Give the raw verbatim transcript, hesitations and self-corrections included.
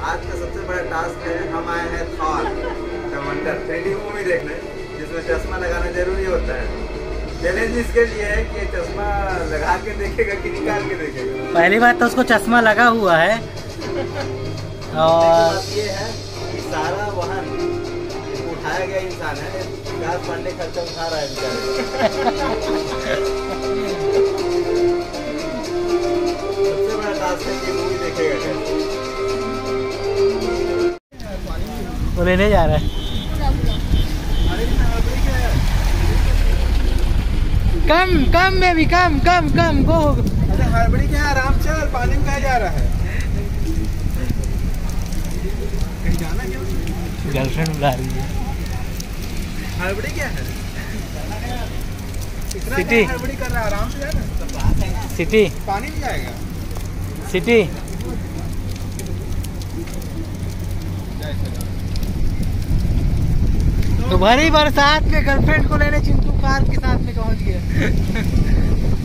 आज का सबसे बड़ा टास्क है, हम आए हैं Thor the wonder three D movie देखने, जिसमें चश्मा लगाना जरूरी होता है। चैलेंज इसके लिए है कि चश्मा लगा के देखेगा कि निकाल के देखेगा। पहली बात तो उसको चश्मा लगा हुआ है और बात ये है कि सारा वाहन उठाया गया इंसान है, विकास पांडे खर्चा उठा रहा है बेचारे। सबसे बड़ा टास्क है कि मूवी देखेगा। वो लेने जा रहा है। कम कम में भी कम कम कम गो। अरे हड़बड़ी क्या, आराम से, पानी में कहाँ जा रहा है? कहीं जाना क्यों? गर्लफ्रेंड बुला रही है। हड़बड़ी क्या है? इतना सिटी हड़बड़ी कर रहा है, आराम से जाना। सिटी पानी में जाएगा। सिटी तो भरी बरसात में गर्लफ्रेंड को लेने चिंटू कार के साथ में पहुंच गया।